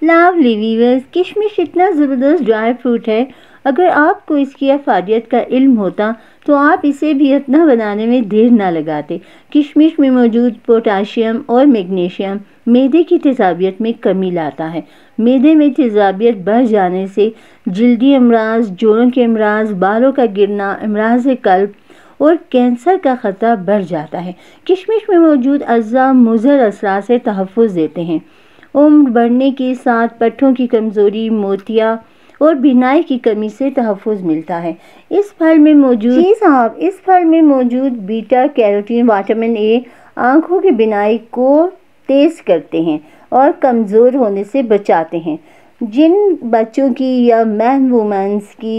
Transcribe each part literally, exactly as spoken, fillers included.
لاولی viewers, کشمش اتنا زبردست ڈرائی فروٹ ہے، اگر آپ کو اس کی افادیت کا علم ہوتا تو آپ اسے بھی اتنا بنانے میں دیر نہ لگاتے۔ کشمش میں موجود پوٹاشیم اور میگنیشیم معدے کی تیزابیت میں کمی لاتا ہے۔ معدے میں تیزابیت بڑھ جانے سے جلدی امراض، جوڑوں کے امراض، بالوں کا گرنا، امراض قلب اور کینسر کا خطرہ بڑھ جاتا ہے۔ کشمش میں موجود اجزاء مضر اثرات سے تحفظ دیتے ہیں۔ عمر بڑھنے کے ساتھ پٹھوں کی کمزوری، موتیا اور بینائی کی کمی سے تحفظ ملتا ہے۔ اس پھل میں موجود جی صاحب اس پھل میں موجود بیٹا کیروٹین وٹامن اے آنکھوں کی بینائی کو تیز کرتے ہیں اور کمزور ہونے سے بچاتے ہیں۔ جن بچوں کی یا مین وومنس کی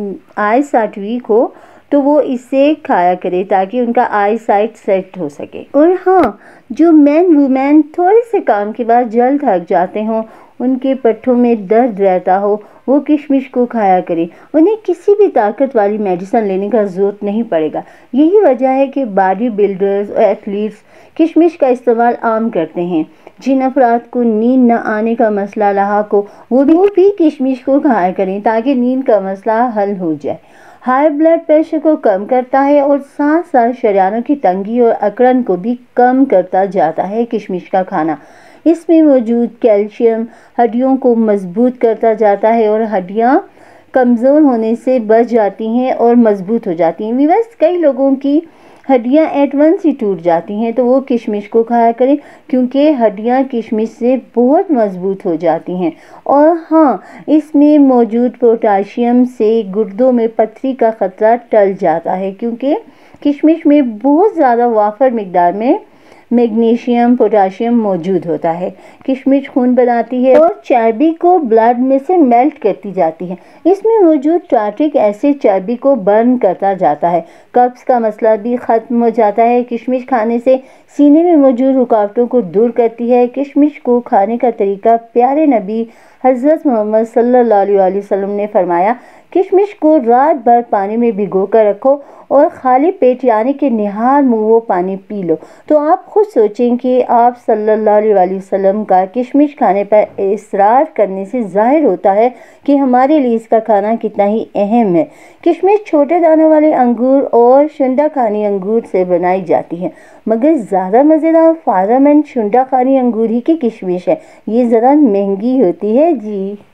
آئی سائٹ ویک ہو تو وہ اسے کھایا کرے تاکہ ان کا آئی سائٹ سیٹ ہو سکے۔ اور ہاں، جو مین وومن تھوڑے سے کام کے بعد جلد تھک جاتے ہوں، ان کے پٹھوں میں درد رہتا ہو، وہ کشمش کو کھایا کرے۔ انہیں کسی بھی طاقت والی میڈیسن لینے کا ضرورت نہیں پڑے گا۔ یہی وجہ ہے کہ باڈی بلڈرز اور ایتھلیٹس کشمش کا استعمال عام کرتے ہیں۔ جن افراد کو نیند نہ آنے کا مسئلہ لاحق ہو وہ بھی کشمش کو کھایا کریں تاکہ نیند کا مسئلہ حل ہو جائے۔ ہائی بلڈ پریشر کو کم کرتا ہے اور ساتھ ساتھ شریانوں کی تنگی اور اکڑن کو بھی کم کرتا جاتا ہے۔ کشمش کا کھانا، اس میں موجود کیلشیم ہڈیوں کو مضبوط کرتا جاتا ہے اور ہڈیاں کمزور ہونے سے بچ جاتی ہیں اور مضبوط ہو جاتی ہیں۔ ویورز، کئی لوگوں کی ہڈیاں ایٹ ونس ہی ٹوٹ جاتی ہیں تو وہ کشمش کو کھایا کریں کیونکہ ہڈیاں کشمش سے بہت مضبوط ہو جاتی ہیں۔ اور ہاں، اس میں موجود پوٹاشیم سے گردوں میں پتھری کا خطرہ ٹل جاتا ہے کیونکہ کشمش میں بہت زیادہ وافر مقدار میں میگنیشیم، پوٹاشیم موجود ہوتا ہے۔ کشمش خون بناتی ہے اور چربی کو بلڈ میں سے میلٹ کرتی جاتی ہے۔ اس میں موجود ٹارٹرک ایسڈ چربی کو برن کرتا جاتا ہے۔ قبض کا مسئلہ بھی ختم ہو جاتا ہے۔ کشمش کھانے سے سینے میں موجود رکاوٹوں کو دور کرتی ہے۔ کشمش کو کھانے کا طریقہ پیارے نبی حضرت محمد صلی اللہ علیہ وسلم نے فرمایا، کشمش کو رات بھر پانی میں بھگو کر رکھو اور خالی پیٹ یعنی کہ نہار منہ وہ پانی پی لو تو آپ خود سوچیں کہ آپ صلی اللہ علیہ وسلم کا کشمش کھانے پر اصرار کرنے سے ظاہر ہوتا ہے کہ ہمارے لیے اس کا کھانا کتنا ہی اہم ہے۔ کشمش چھوٹے دانوں والے انگور اور شنڈا خانی انگور سے بنائی جاتی ہے، مگر زیادہ مزیدار فارم اینڈ شنڈا خانی انگور ہی کی کشمش ہے۔ یہ ذرا مہنگی ہوتی ہے جی۔